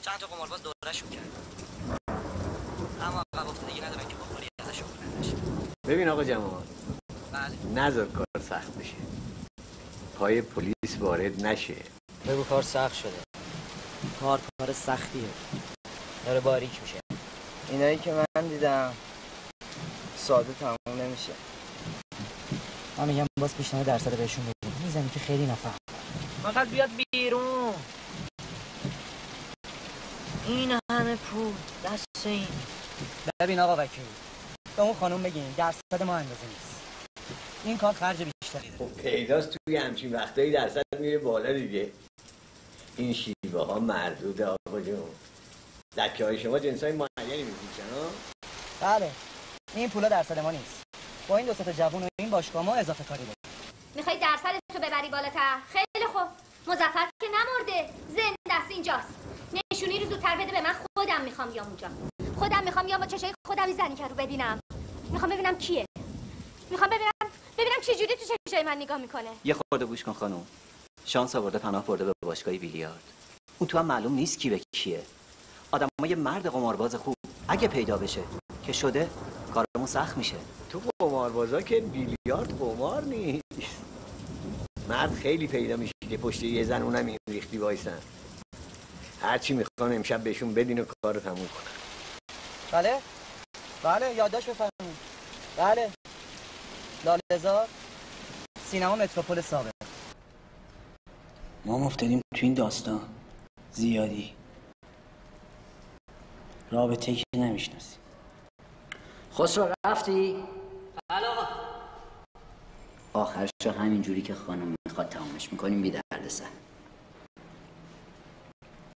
چند تا قمارباز دورهشون کرد، اما عقب افتادگی ندارن که بخوری ازشون بلندش. ببین آقا جمال، بله نذار کار سخت بشه، پای پلیس وارد نشه. بگو کار سخت شده. کار سختیه، داره باریک میشه. اینایی که من دیدم ساده تموم نمیشه. من میگم باز پیشنهاد درصد بهشون بدیم، میزنی که خیلی نفهم. فقط بیاد بیرون. این همه پول دست این. ببین آقا وکیل، به اون خانم بگین درصد ما اندازه نیست، این کار خرج بیشتری داره. خب پیداست توی همچین وقتایی درصد میره بالا دیگه. این شیوه ها مردوده آقا جون. لکه های شما جنس های معینی میپوشن ها؟ بله، این پولا درصد ما نیست. با این 2 تا جوون و این باشگاه ما اضافه کاری داریم. میخوای درصدتو ببری بالاتر؟ خیلی خوب. مظفر که نمرده، زنده است اینجاست. نشونی رو زودتر بده به من، خودم میخوام بیام اونجا. خودم میخوام بیام با چشای خودم این زنی که رو ببینم. میخوام ببینم کیه. میخوام ببینم چه جوری تو چشای من نگاه میکنه. یه خورده گوش کن خانم. شانس آورده پناه برده به باشگاه بیلیارد. اون تو هم معلوم نیست کی به کیه. آدم‌ها یه مرد قمارباز خوب اگه پیدا بشه که شده، کارمون سخت میشه. تو قماربازا که بیلیارد قمار نیست. مرد خیلی پیدا میشه که پشت یه زن اونم این ریختی وایسن. هرچی میخوان امشب بهشون بدین و کار رو تموم کنن. بله یادداشت بفرمایید. بله لاله‌زار، سینما متروپول سابق. ما مفتدیم تو این داستان زیادی، رابطه‌ای که نمیشناسیم. خسرو رفتی؟ بله آقا. آخرشو همین جوری که خانم میخواد تمامش میکنیم بی دردسر.